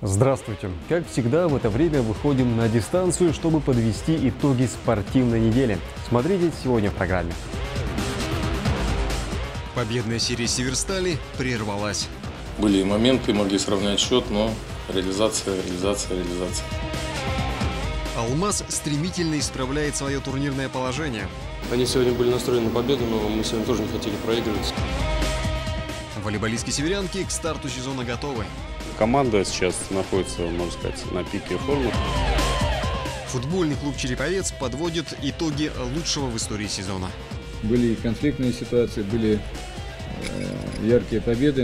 Здравствуйте! Как всегда, в это время выходим на дистанцию, чтобы подвести итоги спортивной недели. Смотрите сегодня в программе. Победная серия Северстали прервалась. Были моменты, могли сравнять счет, но реализация. Алмаз стремительно исправляет свое турнирное положение. Они сегодня были настроены на победу, но мы сегодня тоже не хотели проигрывать. Волейболистки северянки к старту сезона готовы. Команда сейчас находится, можно сказать, на пике формы. Футбольный клуб «Череповец» подводит итоги лучшего в истории сезона. Были конфликтные ситуации, были яркие победы.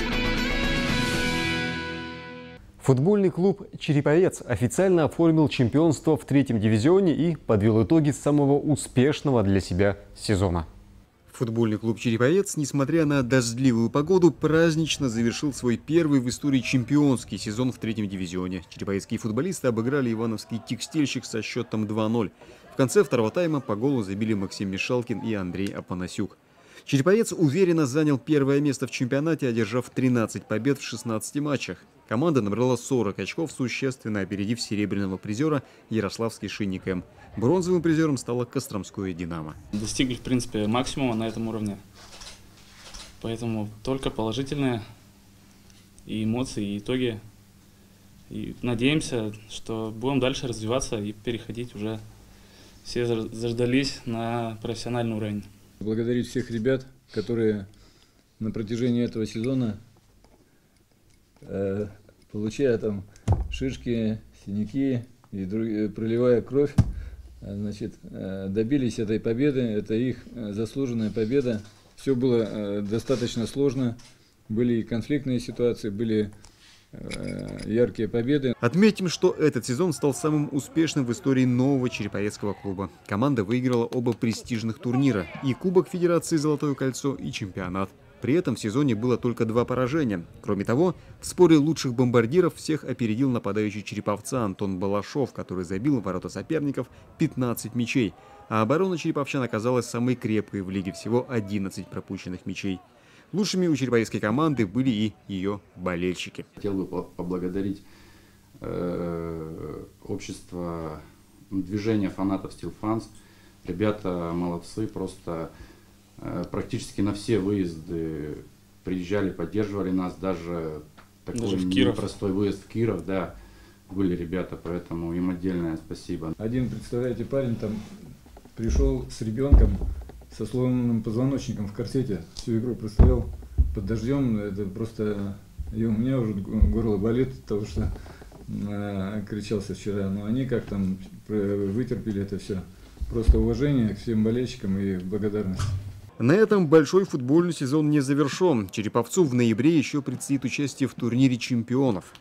Футбольный клуб «Череповец» официально оформил чемпионство в 3-м дивизионе и подвел итоги самого успешного для себя сезона. Футбольный клуб «Череповец», несмотря на дождливую погоду, празднично завершил свой первый в истории чемпионский сезон в 3-м дивизионе. Череповецкие футболисты обыграли ивановский «Текстильщик» со счетом 2-0. В конце второго тайма по голу забили Максим Мишалкин и Андрей Апанасюк. Череповец уверенно занял первое место в чемпионате, одержав 13 побед в 16 матчах. Команда набрала 40 очков, существенно опередив серебряного призера Ярославский «Шинник М». Бронзовым призером стало Костромское «Динамо». Достигли, в принципе, максимума на этом уровне. Поэтому только положительные и эмоции, и итоги. И надеемся, что будем дальше развиваться и переходить уже. Все заждались на профессиональный уровень. Благодарить всех ребят, которые на протяжении этого сезона, получая там шишки, синяки и проливая кровь, добились этой победы. Это их заслуженная победа. Все было достаточно сложно. Были и конфликтные ситуации, были яркие победы. Отметим, что этот сезон стал самым успешным в истории нового череповецкого клуба. Команда выиграла оба престижных турнира – и Кубок Федерации «Золотое кольцо», и чемпионат. При этом в сезоне было только 2 поражения. Кроме того, в споре лучших бомбардиров всех опередил нападающий череповца Антон Балашов, который забил в ворота соперников 15 мячей. А оборона череповчан оказалась самой крепкой в лиге, всего 11 пропущенных мячей. Лучшими у череповецкой команды были и ее болельщики. Хотел бы поблагодарить общество движения фанатов Steel Fans. Ребята молодцы, просто практически на все выезды приезжали, поддерживали нас, даже такой непростой выезд в Киров, да, были ребята, поэтому им отдельное спасибо. Один, представляете, парень там пришел с ребенком, со сломанным позвоночником в корсете, всю игру простоял под дождем, это просто, и у меня уже горло болит, потому что кричался вчера, но они как там вытерпели это все. Просто уважение к всем болельщикам и благодарность. На этом большой футбольный сезон не завершен. Череповцу в ноябре еще предстоит участие в турнире чемпионов.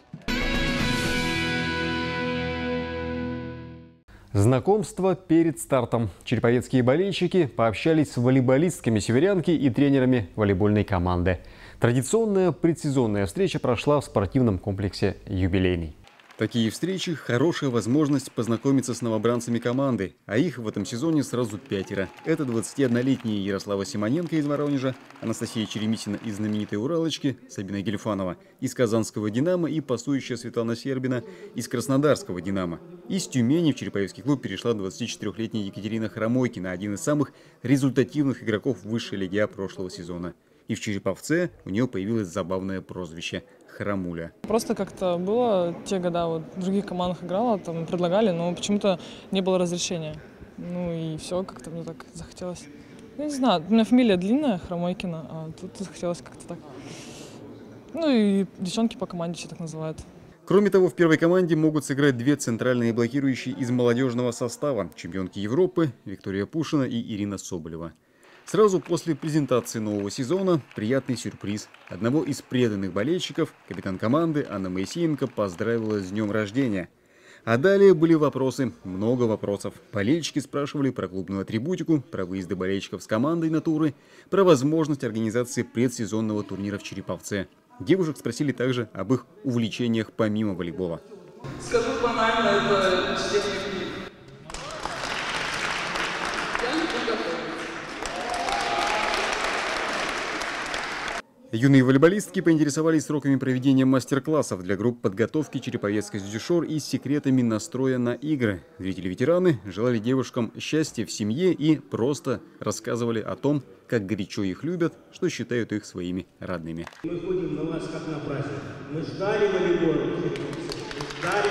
Знакомство перед стартом. Череповецкие болельщики пообщались с волейболистками северянки и тренерами волейбольной команды. Традиционная предсезонная встреча прошла в спортивном комплексе «Юбилейный». Такие встречи – хорошая возможность познакомиться с новобранцами команды, а их в этом сезоне сразу 5. Это 21-летние Ярослава Симоненко из Воронежа, Анастасия Черемисина из знаменитой Уралочки, Сабина Гельфанова из Казанского «Динамо» и пасующая Светлана Сербина из Краснодарского «Динамо». Из Тюмени в Череповецкий клуб перешла 24-летняя Екатерина Хромойкина, один из самых результативных игроков высшей лиги А прошлого сезона. И в Череповце у нее появилось забавное прозвище – Хромуля. Просто как-то было те года, вот в других командах играла, там предлагали, но почему-то не было разрешения. Ну и все, как-то мне так захотелось. Я не знаю, у меня фамилия длинная, Хромойкина, а тут захотелось как-то так. Ну и девчонки по команде еще так называют. Кроме того, в первой команде могут сыграть 2 центральные блокирующие из молодежного состава – чемпионки Европы Виктория Пушина и Ирина Соболева. Сразу после презентации нового сезона приятный сюрприз. Одного из преданных болельщиков, капитан команды Анна Моисеенко, поздравила с днем рождения. А далее были вопросы, много вопросов. Болельщики спрашивали про клубную атрибутику, про выезды болельщиков с командой на туры, про возможность организации предсезонного турнира в Череповце. Девушек спросили также об их увлечениях помимо волейбола. Скажу банально, это чтение книг. Я не буду готовить. Юные волейболистки поинтересовались сроками проведения мастер-классов для групп подготовки Череповец-Костюшор и секретами настроя на игры. Зрители-ветераны желали девушкам счастья в семье и просто рассказывали о том, как горячо их любят, что считают их своими родными. Мы ходим на вас как на праздник. Мы ждали волейбол, ждали.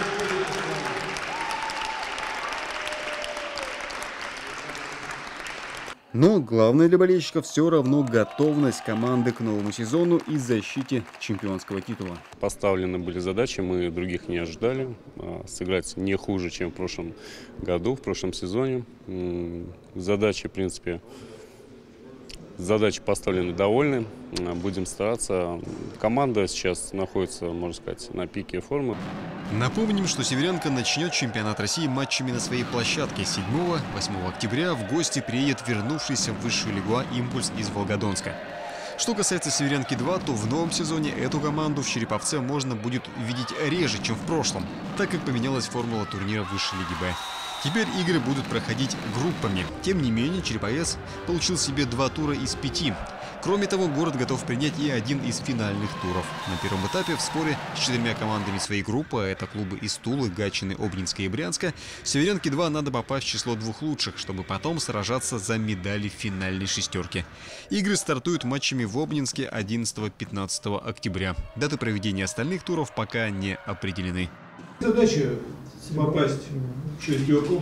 Но главное для болельщиков все равно готовность команды к новому сезону и защите чемпионского титула. Поставлены были задачи, мы других не ожидали. Сыграть не хуже, чем в прошлом году, в прошлом сезоне. Задачи, в принципе, поставлены довольны. Будем стараться. Команда сейчас находится, можно сказать, на пике формы. Напомним, что северянка начнет чемпионат России матчами на своей площадке. 7-8 октября в гости приедет вернувшийся в высшую лигу «Импульс» из Волгодонска. Что касается «Северянки-2», то в новом сезоне эту команду в Череповце можно будет видеть реже, чем в прошлом, так как поменялась формула турнира высшей лиги «Б». Теперь игры будут проходить группами. Тем не менее, Череповец получил себе 2 тура из 5. Кроме того, город готов принять и один из финальных туров. На первом этапе в споре с 4 командами своей группы, а это клубы из Тулы, Гатчины, Обнинска и Брянска, «Северянке-2» надо попасть в число 2 лучших, чтобы потом сражаться за медали в финальной шестерке. Игры стартуют матчами в Обнинске 11-15 октября. Даты проведения остальных туров пока не определены. Задача попасть в шестерку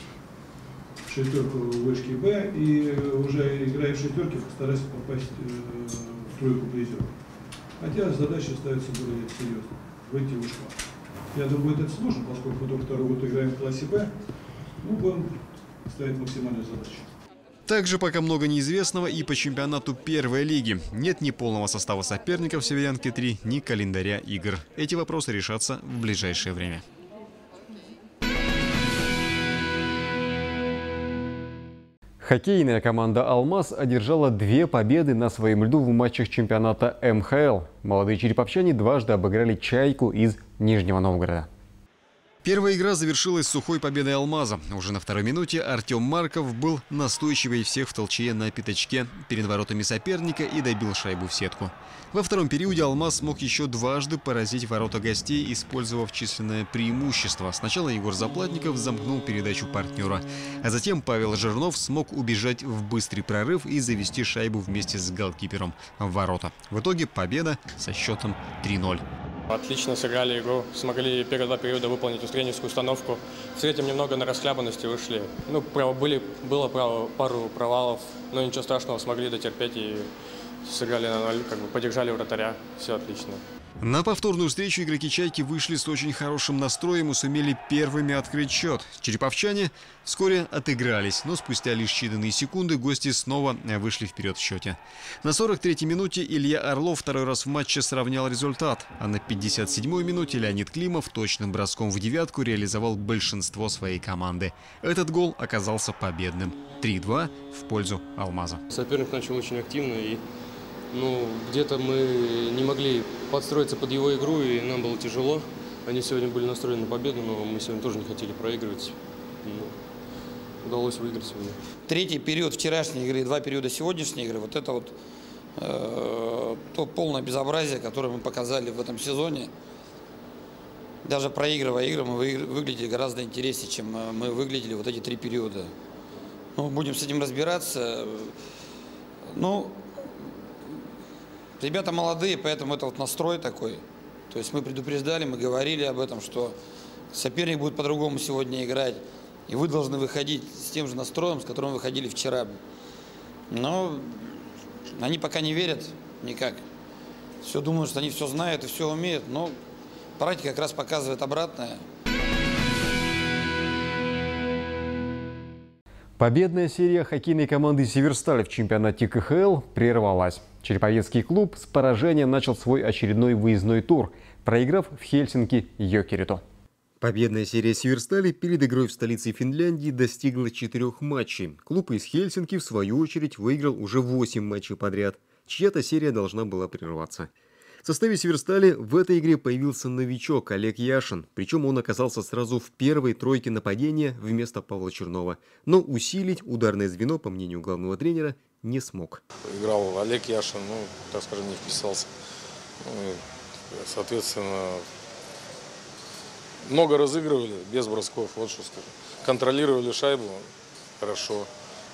вышки Б, и уже играя в шестерке, постараться попасть в тройку призеров. Хотя задача ставится более серьезно – выйти в вышку. Я думаю, это сложно, поскольку до 2-го года играем в классе Б, будем ставить максимальную задачу. Также пока много неизвестного и по чемпионату первой лиги. Нет ни полного состава соперников «Северянки-3», ни календаря игр. Эти вопросы решатся в ближайшее время. Хоккейная команда «Алмаз» одержала 2 победы на своем льду в матчах чемпионата МХЛ. Молодые череповчане дважды обыграли «Чайку» из Нижнего Новгорода. Первая игра завершилась сухой победой «Алмаза». Уже на 2-й минуте Артем Марков был настойчивее всех в толчее на пятачке перед воротами соперника и добил шайбу в сетку. Во втором периоде «Алмаз» смог еще дважды поразить ворота гостей, использовав численное преимущество. Сначала Егор Заплатников замкнул передачу партнера, а затем Павел Жирнов смог убежать в быстрый прорыв и завести шайбу вместе с голкипером в ворота. В итоге победа со счетом 3-0. Отлично сыграли игру, смогли первые 2 периода выполнить тренерскую установку. В третьем немного на расхлябанности вышли. Было пару провалов, но ничего страшного, смогли дотерпеть и сыграли на 0, поддержали вратаря. Все отлично. На повторную встречу игроки «Чайки» вышли с очень хорошим настроем и сумели первыми открыть счет. Череповчане вскоре отыгрались, но спустя лишь считанные секунды гости снова вышли вперед в счете. На 43-й минуте Илья Орлов второй раз в матче сравнял результат, а на 57-й минуте Леонид Климов точным броском в девятку реализовал большинство своей команды. Этот гол оказался победным. 3-2 в пользу «Алмаза». Соперник начал очень активно и где-то мы не могли подстроиться под его игру, и нам было тяжело. Они сегодня были настроены на победу, но мы сегодня тоже не хотели проигрывать. Удалось выиграть сегодня. 3-й период вчерашней игры и 2 периода сегодняшней игры – вот это то полное безобразие, которое мы показали в этом сезоне. Даже проигрывая игры, мы выглядели гораздо интереснее, чем мы выглядели вот эти 3 периода. Будем с этим разбираться. Ребята молодые, поэтому это настрой такой. То есть мы предупреждали, мы говорили об этом, что соперник будет по-другому сегодня играть. И вы должны выходить с тем же настроем, с которым выходили вчера. Но они пока не верят никак. Все думают, что они все знают и все умеют. Но практика как раз показывает обратное. Победная серия хоккейной команды «Северсталь» в чемпионате КХЛ прервалась. Череповецкий клуб с поражением начал свой очередной выездной тур, проиграв в Хельсинки Йокериту. Победная серия «Северстали» перед игрой в столице Финляндии достигла 4 матчей. Клуб из Хельсинки, в свою очередь, выиграл уже 8 матчей подряд. Чья-то серия должна была прерваться. В составе «Северстали» в этой игре появился новичок Олег Яшин. Причем он оказался сразу в первой тройке нападения вместо Павла Чернова. Но усилить ударное звено, по мнению главного тренера, не смог. Играл Олег Яшин, так скажем, не вписался. Соответственно, много разыгрывали, без бросков, вот что скажу. Контролировали шайбу хорошо,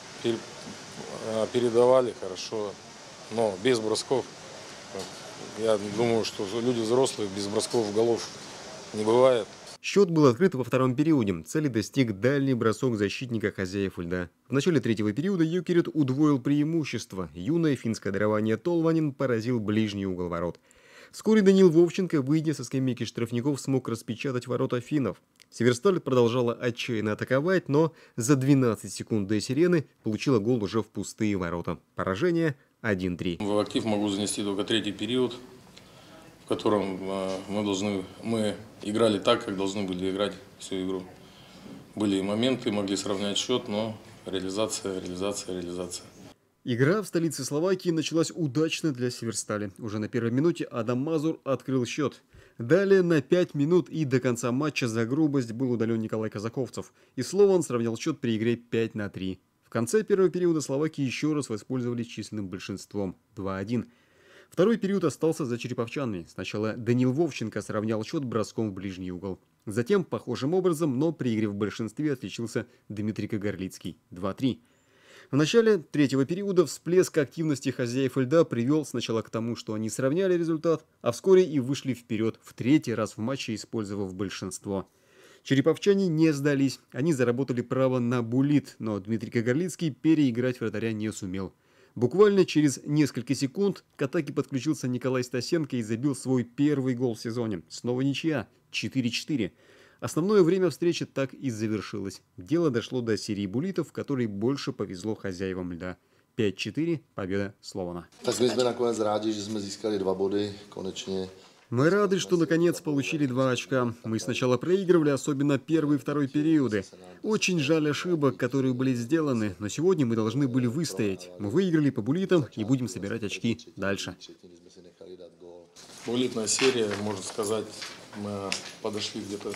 передавали хорошо, но без бросков. Я думаю, что люди взрослые, без бросков голов не бывает. Счет был открыт во втором периоде. Цели достиг дальний бросок защитника хозяев льда. В начале третьего периода Юкерит удвоил преимущество. Юное финское дарование Толванин поразил ближний угол ворот. Вскоре Данил Вовченко, выйдя со скамейки штрафников, смог распечатать ворота финнов. Северсталь продолжала отчаянно атаковать, но за 12 секунд до сирены получила гол уже в пустые ворота. Поражение 1-3. В актив могу занести только третий период, в котором мы играли так, как должны были играть всю игру. Были моменты, могли сравнять счет, но реализация. Игра в столице Словакии началась удачно для Северстали. Уже на первой минуте Адам Мазур открыл счет. Далее на 5 минут и до конца матча за грубость был удален Николай Казаковцев. И Слован сравнял счет при игре 5-3. В конце первого периода словаки еще раз воспользовались численным большинством 2-1. Второй период остался за череповчанами. Сначала Данил Вовченко сравнял счет броском в ближний угол. Затем, похожим образом, но при игре в большинстве отличился Дмитрий Кагарлицкий 2-3. В начале третьего периода всплеск активности хозяев льда привел сначала к тому, что они сравняли результат, а вскоре и вышли вперед в третий раз в матче, использовав большинство. Череповчане не сдались, они заработали право на буллит, но Дмитрий Кагарлицкий переиграть вратаря не сумел. Буквально через несколько секунд к атаке подключился Николай Стасенко и забил свой первый гол в сезоне. Снова ничья, 4-4. Основное время встречи так и завершилось. Дело дошло до серии буллитов, в которой больше повезло хозяевам льда. 5-4, победа Слована. Мы рады, что наконец получили 2 очка. Мы сначала проигрывали, особенно первый и второй периоды. Очень жаль ошибок, которые были сделаны, но сегодня мы должны были выстоять. Мы выиграли по буллитам и будем собирать очки дальше. Буллитная серия, можно сказать, мы подошли где-то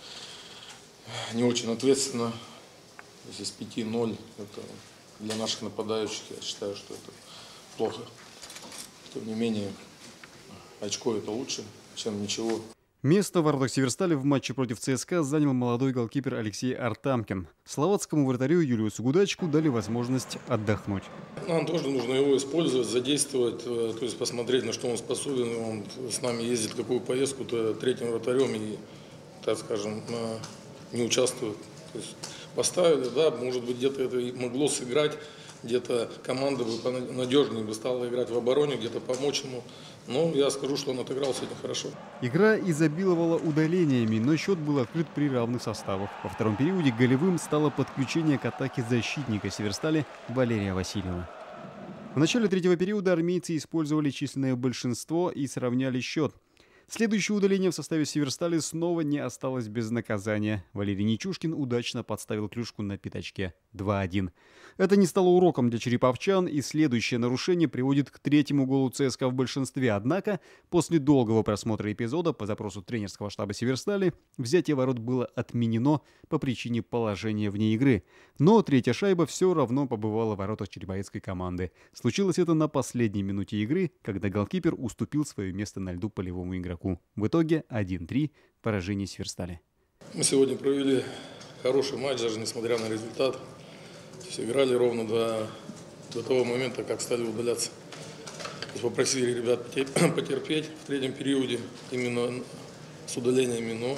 не очень ответственно. Если с 5-0, это для наших нападающих, я считаю, что это плохо. Тем не менее, очко это лучше, чем ничего. Место в воротах Северстали в матче против ЦСКА занял молодой голкипер Алексей Артамкин. Словацкому вратарю Юлиусу Гудачку дали возможность отдохнуть. Нам тоже нужно его использовать, задействовать, то есть посмотреть, на что он способен. Он с нами ездит в какую поездку, то третьим вратарем и, так скажем, не участвует. То есть поставили, да, может быть, где-то это и могло сыграть, где-то команда бы надежнее бы стала играть в обороне, где-то помочь ему. Но я скажу, что он отыграл сегодня хорошо. Игра изобиловала удалениями, но счет был открыт при равных составах. Во втором периоде голевым стало подключение к атаке защитника Северстали Валерия Васильева. В начале третьего периода армейцы использовали численное большинство и сравняли счет. Следующее удаление в составе Северстали снова не осталось без наказания. Валерий Нечушкин удачно подставил клюшку на пятачке. 2-1. Это не стало уроком для череповчан, и следующее нарушение приводит к третьему голу ЦСКА в большинстве. Однако, после долгого просмотра эпизода по запросу тренерского штаба Северстали, взятие ворот было отменено по причине положения вне игры. Но третья шайба все равно побывала в воротах череповецкой команды. Случилось это на последней минуте игры, когда голкипер уступил свое место на льду полевому игроку. В итоге 1-3, поражение Северстали. Мы сегодня провели хороший матч, даже несмотря на результат. Играли ровно до того момента, как стали удаляться. Попросили ребят потерпеть в третьем периоде, именно с удалениями, но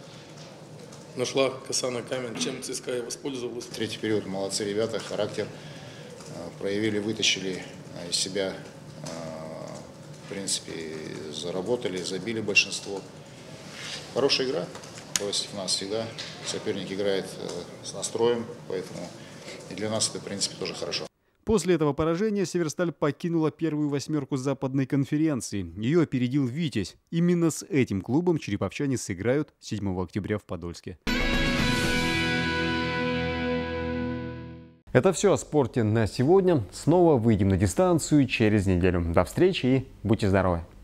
нашла коса на камень, чем ЦСКА и воспользовалась. Третий период, молодцы ребята, характер проявили, вытащили из себя, в принципе, заработали, забили большинство. Хорошая игра, то есть у нас всегда соперник играет с настроем, поэтому и для нас это, в принципе, тоже хорошо. После этого поражения Северсталь покинула первую восьмерку западной конференции. Ее опередил «Витязь». Именно с этим клубом череповчане сыграют 7 октября в Подольске. Это все о спорте на сегодня. Снова выйдем на дистанцию через неделю. До встречи и будьте здоровы!